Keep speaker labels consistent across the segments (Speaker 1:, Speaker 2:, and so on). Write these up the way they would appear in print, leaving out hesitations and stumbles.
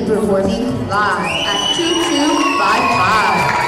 Speaker 1: performing live at 2255.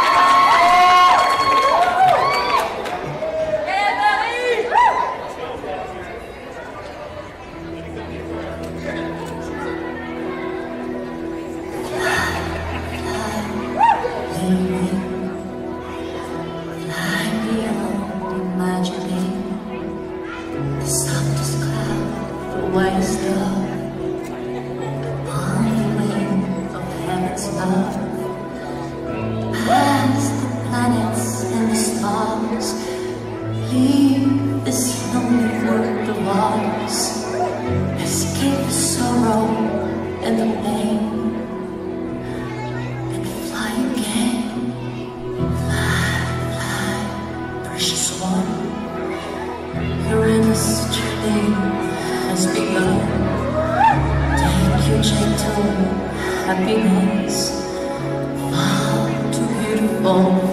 Speaker 2: Leave this lonely world of ours. Escape the sorrow and the pain, and fly again. Fly, fly, precious one. Your endless journey has begun. Take your gentle happiness, far too beautiful